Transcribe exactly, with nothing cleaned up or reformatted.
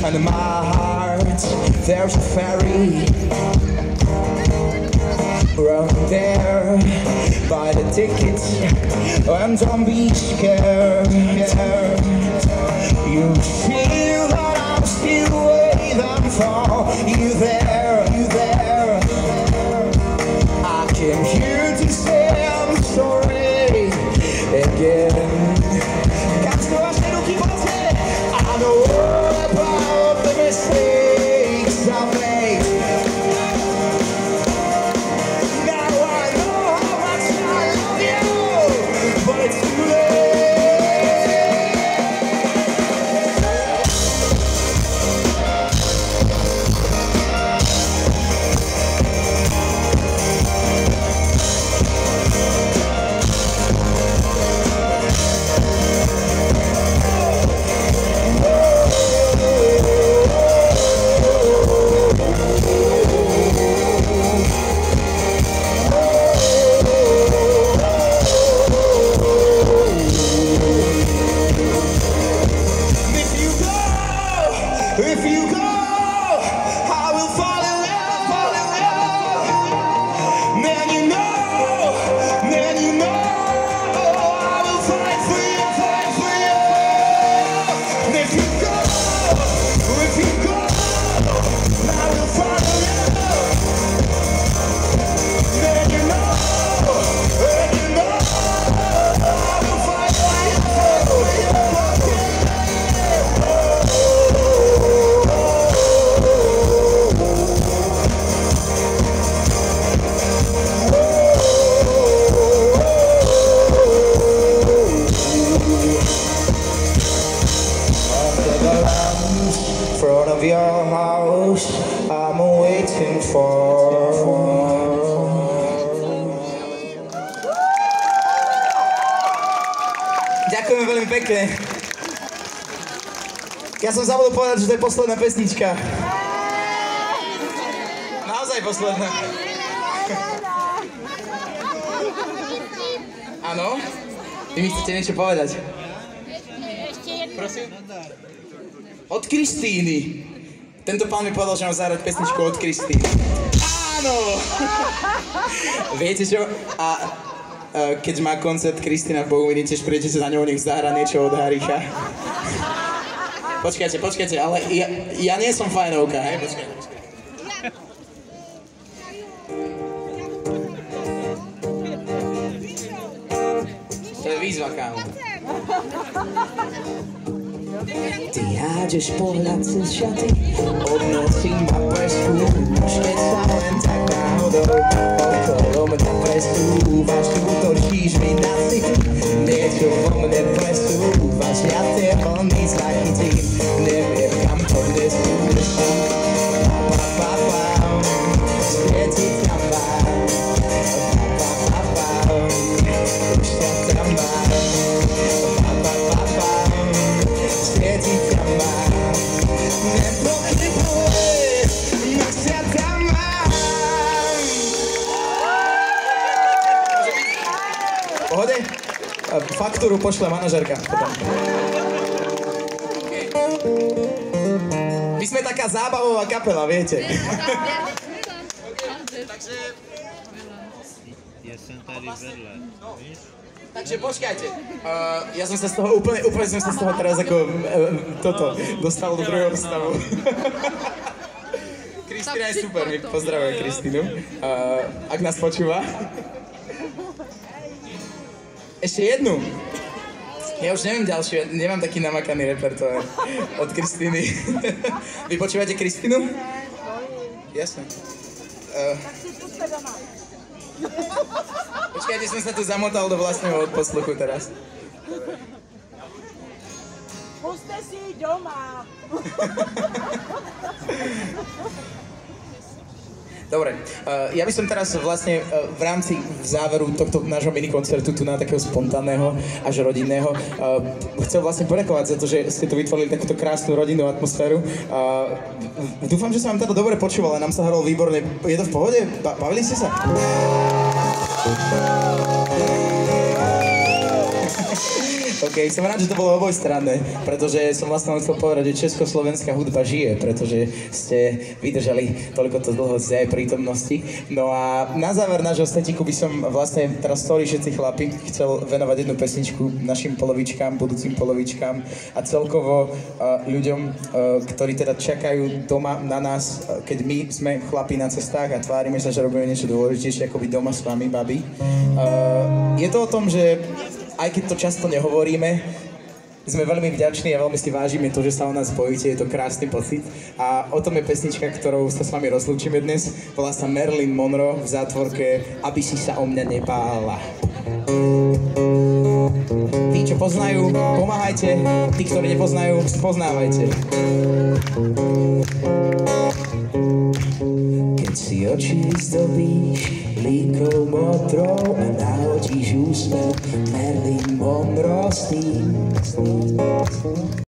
and in my heart there's a fairy. Run there, buy the tickets, and don't be scared. You feel that I'm still waiting for you there, you there. I came here to say I'm sorry again. I know about the mistakes I made. Now I know how much I love you, but it's too if you go, I will fall in love, fall in love. Then you know, then you know, I will fight for you, fight for you. And if you go, if you go, I will fall in love. Then you know, then you know, I will fight for you, fight for you. Front of your house, I'm waiting for. Ďakujem veľmi pekne. Ja som zabudol povedať, že to je posledná pesnička. Naozaj posledná. Áno? Vy mi chcete niečo povedať? Prosím? Od Kristíny. Tento pán mi povedal, že mám zahrať pesničku od Kristíny. Áno! Viete čo? A uh, keď má koncert Kristína v Bohumíne, tiež prídete sa za ňou, nech zahra niečo od Haricha. Počkajte, počkajte, ale ja, ja nie som fajnovka, hej? Počkajte, počkajte. To je výzva, kámo. Ty hádžeš pohľad cez šaty, obnosím ma presku, keď sa len tak náhodou okolo mňa presúvaš, útočíš mi na city, niečo vo mne presúvaš, ja tie vlny zachytím, neviem kam to dnes udrží. Pa, pa, pa, svietiť tam mám, pa, pa, pa, pa, už ťa tam mám, pa, pa, pa, pa, svietiť tam mám, nepochybuj, nech ťa tam mám. Pohode? Faktúru pošle manažerka potom. My sme taká zábavová kapela, viete. Takže... Ja som tady vedľa, víš? Takže počkajte, uh, ja som sa z toho úplne, úplne som sa z toho teraz ako uh, toto dostal do druhého stavu. Kristína je super, my pozdravujem Kristínu, uh, ak nás počúva. Ešte jednu. Ja už neviem ďalšiu, nemám taký namakaný repertoár od Kristíny. Vy počúvate Kristínu? Jasne. Uh, Počkajte, som sa tu zamotal do vlastného odposluchu teraz. Puste si doma. Dobre, uh, ja by som teraz vlastne uh, v rámci v záveru tohto nášho minikoncertu tu na takého spontánneho až rodinného uh, chcel vlastne poďakovať za to, že ste tu vytvorili takúto krásnu rodinnú atmosféru. Uh, dúfam, že sa vám teda dobre počúval, nám sa hralo výborne. Je to v pohode? Ba- bavili ste sa? OK, som rád, že to bolo obojstranné, pretože som vlastne chcel povedať, že československá hudba žije, pretože ste vydržali toľko to dlho z jej prítomnosti. No a na záver nášho setiku by som vlastne teraz stoli všetci chlapi chcel venovať jednu pesničku našim polovičkám, budúcim polovičkám a celkovo uh, ľuďom, uh, ktorí teda čakajú doma na nás, uh, keď my sme chlapi na cestách a tvárime sa, že robíme niečo dôležitejšie ako byť doma s vami, babi. Uh, je to o tom, že aj keď to často nehovoríme, sme veľmi vďační a veľmi si vážime to, že sa o nás bojíte, je to krásny pocit. A o tom je pesnička, ktorou sa s vami rozlúčime dnes. Volá sa Marilyn Monroe v zátvorke Aby si sa o mňa nebála. Tí, čo poznajú, pomáhajte. Tí, ktorí nepoznajú, spoznávajte. Keď si oči zdobíš líkou modrou a nahodíš úsmev Marilyn Monroe s tým